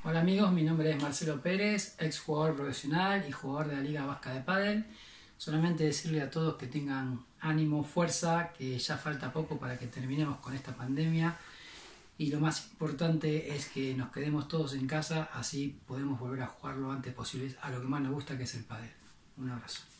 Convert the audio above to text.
Hola amigos, mi nombre es Marcelo Pérez, ex jugador profesional y jugador de la Liga Vasca de Pádel. Solamente decirle a todos que tengan ánimo, fuerza, que ya falta poco para que terminemos con esta pandemia y lo más importante es que nos quedemos todos en casa, así podemos volver a jugar lo antes posible a lo que más nos gusta, que es el pádel. Un abrazo.